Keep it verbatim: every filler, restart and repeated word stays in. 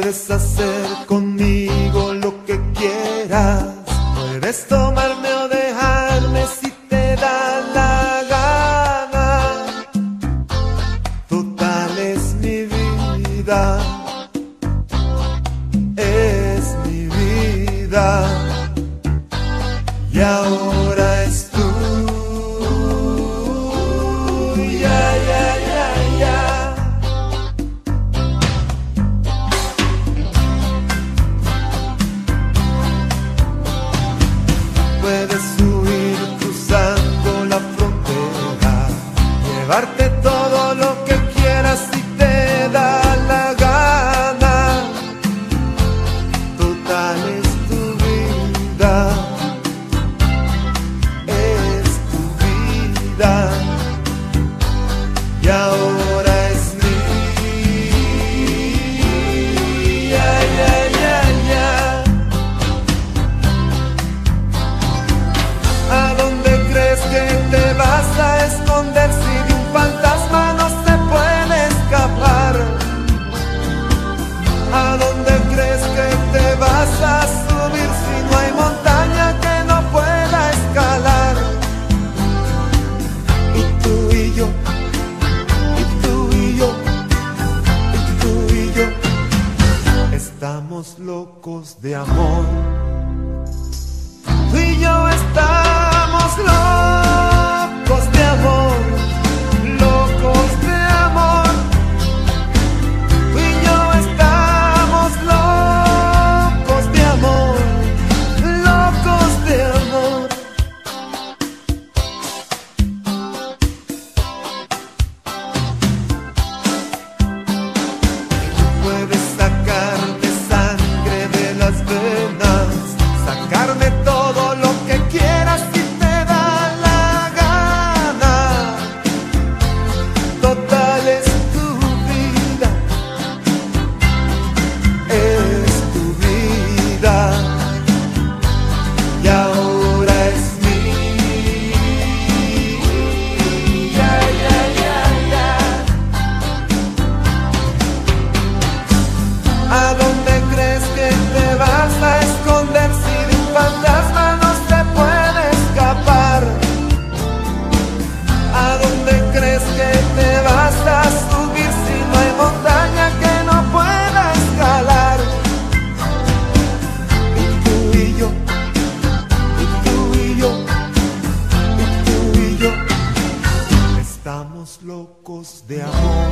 Puedes hacer conmigo lo que quieras, puedes tomarme o dejarme si te da la gana. Total es mi vida, es mi vida, y ahora es tuya. Puedes huir cruzando la frontera, llevarte todo lo que quieras si te da la gana. Total es tu vida, es tu vida, y ahora es mía. ¿A dónde crees que te vas a esconder si de un fantasma no se puede escapar? ¿A dónde crees que te vas a subir si no hay montaña que no pueda escalar? Y tú y yo, y tú y yo, y tú y yo, estamos locos de amor. Tú y yo estamos locos de amor, locos de amor. Tú y yo estamos locos de amor, locos de amor. Puedes sacarme sangre de las venas, sacarme todo lo que quieras si te da la gana. Total es tu vida, es tu vida, y ahora es mía. ¿A dónde crees que te vas a esconder si de un fantasma no se puede escapar? ¿A dónde crees que te vas a subir si no hay montaña que no pueda escalar? Y tú y yo, y tú y yo, y tú y yo, estamos locos de amor.